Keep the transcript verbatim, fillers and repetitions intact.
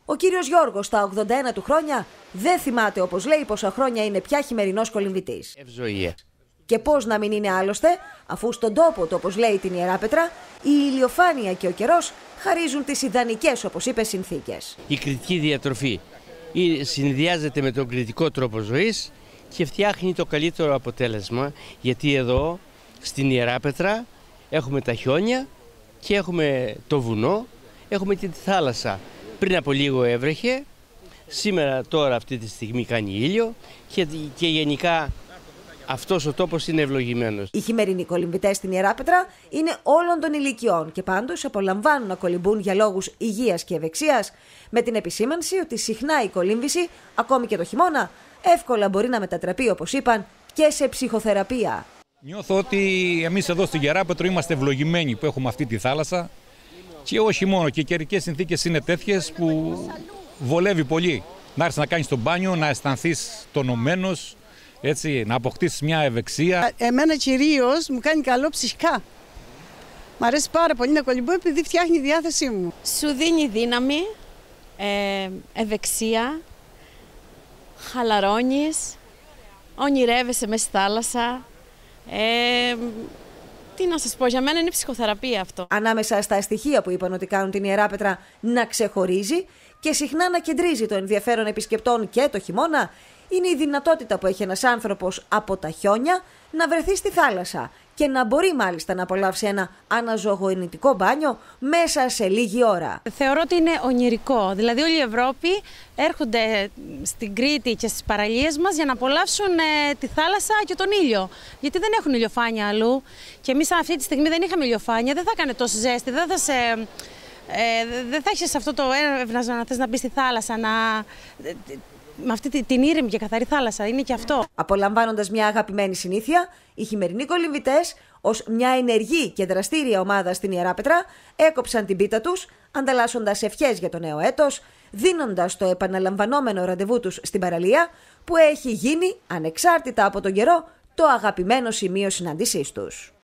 Ο κύριος Γιώργος, στα ογδόντα ένα του χρόνια, δεν θυμάται, όπως λέει, πόσα χρόνια είναι πια χειμερινός κολυμβητής. Ευζοία. Και πώς να μην είναι άλλωστε, αφού στον τόπο του, όπως λέει, την Ιεράπετρα, η ηλιοφάνεια και ο καιρός χαρίζουν τις ιδανικές, όπως είπε, συνθήκες. Η κρητική διατροφή συνδυάζεται με τον κρητικό τρόπο ζωής και φτιάχνει το καλύτερο αποτέλεσμα, γιατί εδώ στην Ιεράπετρα έχουμε τα χιόνια και έχουμε το βουνό, έχουμε και τη θάλασσα. Πριν από λίγο έβρεχε, σήμερα τώρα αυτή τη στιγμή κάνει ήλιο και, και γενικά αυτός ο τόπος είναι ευλογημένος. Οι χειμερινοί κολυμβητές στην Ιεράπετρα είναι όλων των ηλικιών και πάντως απολαμβάνουν να κολυμπούν για λόγους υγείας και ευεξίας, με την επισήμανση ότι συχνά η κολύμβηση, ακόμη και το χειμώνα, εύκολα μπορεί να μετατραπεί, όπως είπαν, και σε ψυχοθεραπεία. Νιώθω ότι εμείς εδώ στην Ιεράπετρο είμαστε ευλογημένοι που έχουμε αυτή τη θάλασσα και όχι μόνο, και οι καιρικές συνθήκες είναι τέτοιες που βολεύει πολύ. Να έρθεις να κάνεις το μπάνιο, να αισθανθείς τονωμένος, έτσι, να αποκτήσεις μια ευεξία. Εμένα κυρίως μου κάνει καλό ψυχικά. Μ' αρέσει πάρα πολύ να κολυμπώ επειδή φτιάχνει η διάθεσή μου. Σου δίνει δύναμη, ε, ευεξία, χαλαρώνεις, ονειρεύεσαι μέσα στη θάλασσα. Ε, τι να σας πω, για μένα είναι ψυχοθεραπεία αυτό. Ανάμεσα στα στοιχεία που είπαν ότι κάνουν την Ιεράπετρα να ξεχωρίζει και συχνά να κεντρίζει το ενδιαφέρον επισκεπτών και το χειμώνα, είναι η δυνατότητα που έχει ένας άνθρωπος από τα χιόνια να βρεθεί στη θάλασσα και να μπορεί μάλιστα να απολαύσει ένα αναζωογονητικό μπάνιο μέσα σε λίγη ώρα. Θεωρώ ότι είναι ονειρικό. Δηλαδή όλη η Ευρώπη έρχονται στην Κρήτη και στις παραλίες μας για να απολαύσουν ε, τη θάλασσα και τον ήλιο. Γιατί δεν έχουν ηλιοφάνεια αλλού και εμείς αυτή τη στιγμή δεν είχαμε ηλιοφάνεια, δεν θα έκανε τόσο ζέστη, δεν θα σε... Ε, δεν θα έχεις αυτό το έμπνευσμα να θες να μπεις στη θάλασσα, να... με αυτή την ήρεμη και καθαρή θάλασσα, είναι και αυτό. Απολαμβάνοντας μια αγαπημένη συνήθεια, οι χειμερινοί κολυμβητές, ως μια ενεργή και δραστήρια ομάδα στην Ιεράπετρα, έκοψαν την πίτα τους, ανταλλάσσοντας ευχές για το νέο έτος, δίνοντας το επαναλαμβανόμενο ραντεβού τους στην παραλία, που έχει γίνει, ανεξάρτητα από τον καιρό, το αγαπημένο σημείο συνάντησής τους.